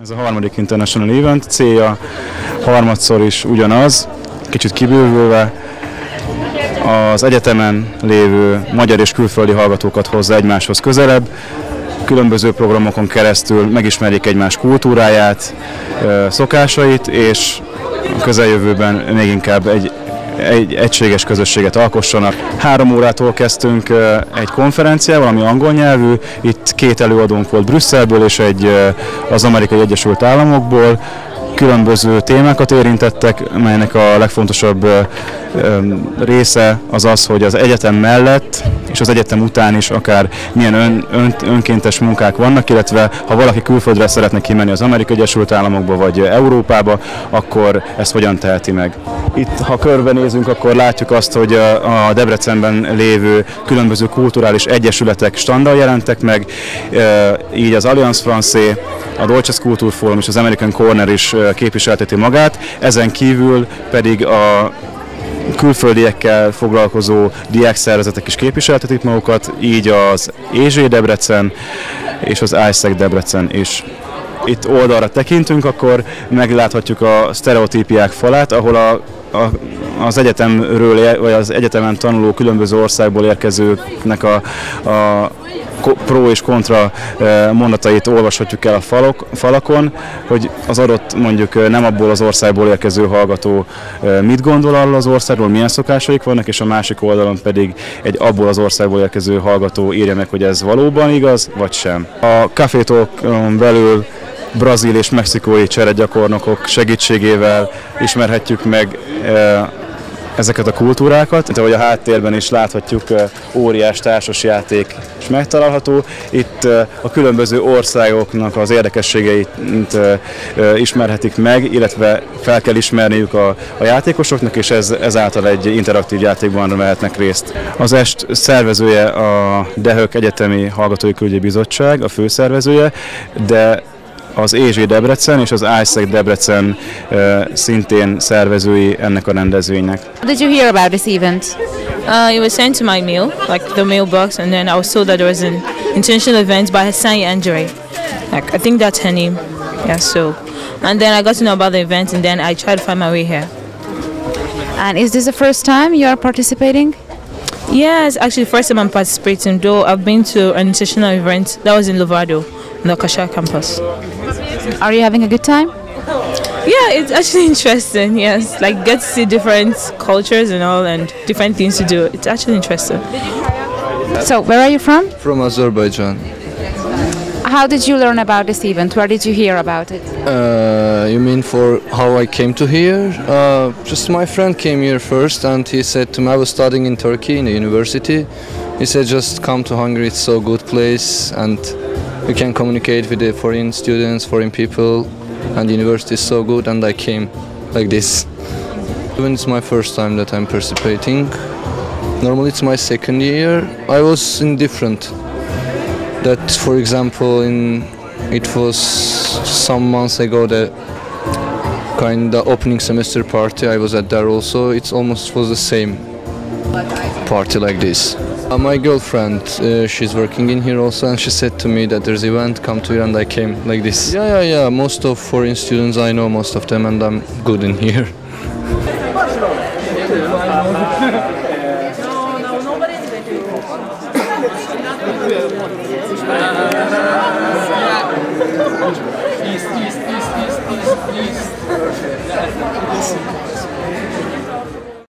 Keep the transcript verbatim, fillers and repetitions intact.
Ez a harmadik International Event, célja harmadszor is ugyanaz, kicsit kibővülve, az egyetemen lévő magyar és külföldi hallgatókat hozza egymáshoz közelebb, különböző programokon keresztül megismerjék egymás kultúráját, szokásait, és a közeljövőben még inkább egy, egy egységes közösséget alkossanak. Három órától kezdtünk egy konferenciával, ami angol nyelvű, itt két előadónk volt Brüsszelből és egy az Amerikai Egyesült Államokból. Különböző témákat érintettek, melynek a legfontosabb része az az, hogy az egyetem mellett és az egyetem után is akár milyen ön, ön, önkéntes munkák vannak, illetve ha valaki külföldre szeretne kimenni az Amerikai Egyesült Államokba vagy Európába, akkor ezt hogyan teheti meg. Itt, ha körbenézünk, akkor látjuk azt, hogy a Debrecenben lévő különböző kulturális egyesületek standal jelentek meg, így az Alliance Française, a Deutsches Kulturforum és az American Corner is képviselteti magát, ezen kívül pedig a külföldiekkel foglalkozó diákszervezetek is képviseltetik magukat, így az é zsé Debrecen és az i szeg Debrecen is. Itt oldalra tekintünk, akkor megláthatjuk a sztereotípiák falát, ahol a, a, az egyetemről, vagy az egyetemen tanuló különböző országból érkezőknek a, a pro és kontra mondatait olvashatjuk el a falok, falakon, hogy az adott mondjuk nem abból az országból érkező hallgató mit gondol arról az országról, milyen szokásaik vannak, és a másik oldalon pedig egy abból az országból érkező hallgató írja meg, hogy ez valóban igaz, vagy sem. A Café Talkon belül brazil és mexikói cseregyakornokok segítségével ismerhetjük meg ezeket a kultúrákat. Mint ahogy a háttérben is láthatjuk, óriás társasjáték is megtalálható. Itt a különböző országoknak az érdekességeit ismerhetik meg, illetve fel kell ismerniük a, a játékosoknak, és ez, ezáltal egy interaktív játékban vehetnek részt. Az est szervezője a Dehök Egyetemi Hallgatói Külügyi Bizottság, a főszervezője, de az é zsé Debrecen és az i szeg Debrecen uh, szintén szervezői ennek a rendezvénynek. How did you hear about this event? Uh, it was sent to my mail, like the mailbox, and then I was told that there was an intentional event by Hassani Andre. Like I think that's her name. Yeah, so, and then I got to know about the event, and then I tried to find my way here. And is this the first time you are participating? Yeah, it's actually the first time I'm participating, though I've been to an intentional event that was in Lovardo, on the Kasha campus. Are you having a good time? Yeah, it's actually interesting, yes. Like, get to see different cultures and all, and different things to do. It's actually interesting. So, where are you from? From Azerbaijan. How did you learn about this event? Where did you hear about it? Uh, you mean for how I came to here? Uh, just my friend came here first, and he said to me, I was studying in Turkey in the university. He said, just come to Hungary, it's so good place, and you can communicate with the foreign students, foreign people, and the university is so good, and I came like this. Even it's my first time that I'm participating. Normally it's my second year. I was indifferent. That, for example, in it was some months ago the kind of opening semester party. I was at there also. It almost was the same party like this. Uh, my girlfriend, uh, she's working in here also, and she said to me that there's an event, come to here, and I came like this. Yeah, yeah, yeah. Most of foreign students I know, most of them, and I'm good in here. East, east, east, east, east, east.